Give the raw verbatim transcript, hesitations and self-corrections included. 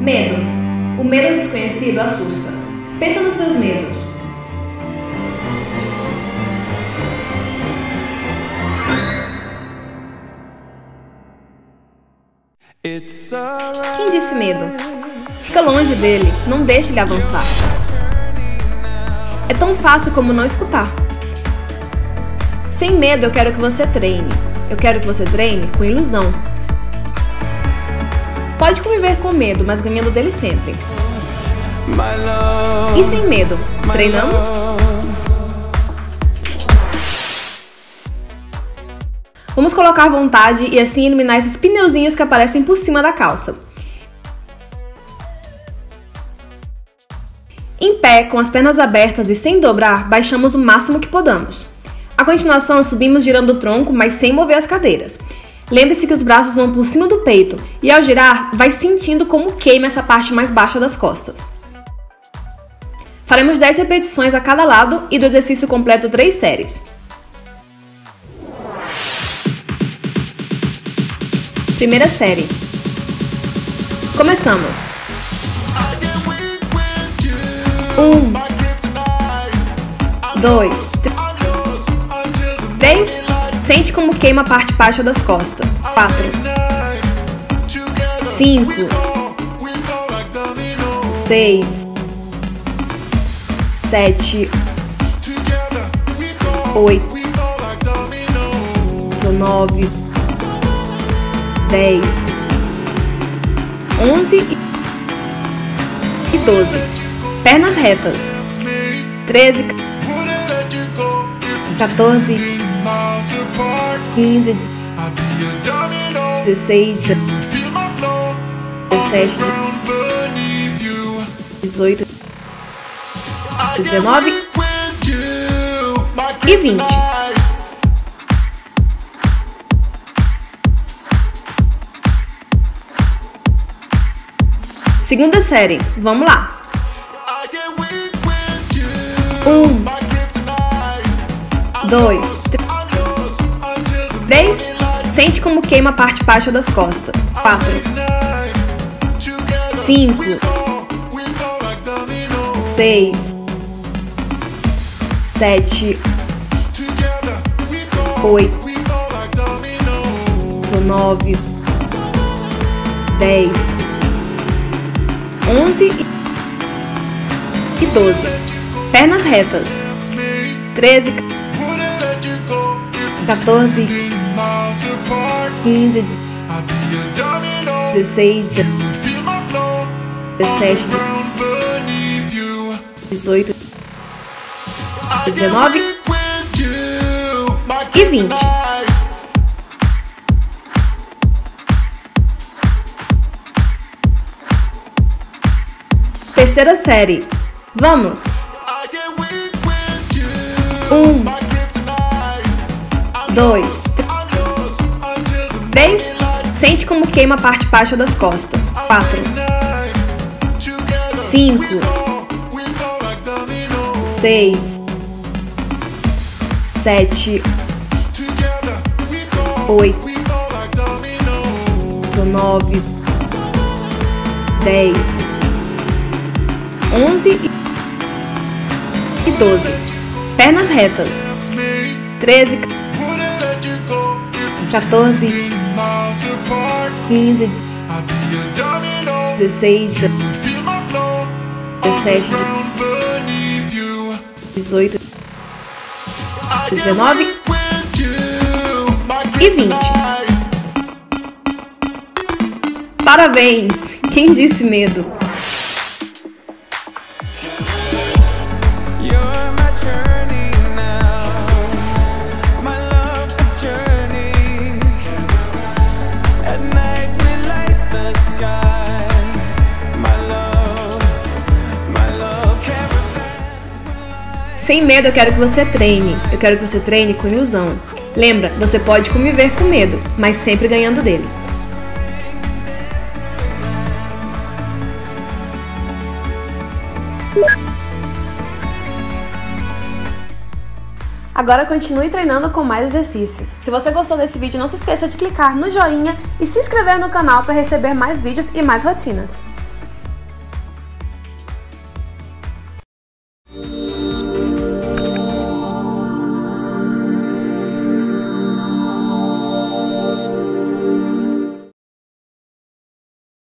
Medo. O medo desconhecido assusta. Pensa nos seus medos. Quem disse medo? Fica longe dele, não deixe ele avançar. É tão fácil como não escutar. Sem medo, eu quero que você treine. Eu quero que você treine com ilusão. Pode conviver com medo, mas ganhando dele sempre. E sem medo, treinamos? Vamos colocar vontade e assim eliminar esses pneuzinhos que aparecem por cima da calça. Em pé, com as pernas abertas e sem dobrar, baixamos o máximo que podamos. A continuação, subimos girando o tronco, mas sem mover as cadeiras. Lembre-se que os braços vão por cima do peito e ao girar, vai sentindo como queima essa parte mais baixa das costas. Faremos dez repetições a cada lado e do exercício completo três séries. Primeira série. Começamos. Um, dois, três. Sente como queima a parte baixa das costas. Quatro, cinco, seis, sete, oito, nove, dez, onze e doze. Pernas retas. treze, quatorze, quinze, dezesseis, dezessete, dezoito, dezenove e vinte. Segunda série, vamos lá. Um, dois, três. Sente como queima a parte baixa das costas. Quatro, cinco, seis, sete, oito, nove, dez, onze e doze. Pernas retas. treze, quatorze, quinze, dezesseis, dezessete, dezoito, dezenove e vinte. Terceira série. Vamos! Um, dois, três. Sente como queima a parte baixa das costas. Quatro, cinco, seis, sete, oito, nove, dez, onze e doze. Pernas retas. treze, quatorze, quinze, dezesseis, dezessete, dezoito, dezenove e vinte. Parabéns! Quem disse medo? Sem medo, eu quero que você treine. Eu quero que você treine com ilusão. Lembra, você pode conviver com medo, mas sempre ganhando dele. Agora continue treinando com mais exercícios. Se você gostou desse vídeo, não se esqueça de clicar no joinha e se inscrever no canal para receber mais vídeos e mais rotinas.